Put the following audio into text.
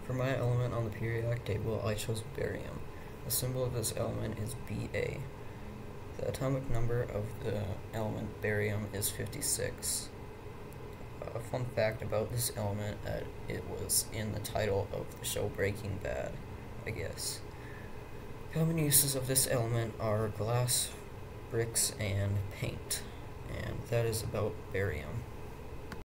For my element on the periodic table, I chose barium. The symbol of this element is Ba. The atomic number of the element barium is 56. A fun fact about this element, it was in the title of the show Breaking Bad, I guess. Common uses of this element are glass, bricks, and paint. And that is about barium.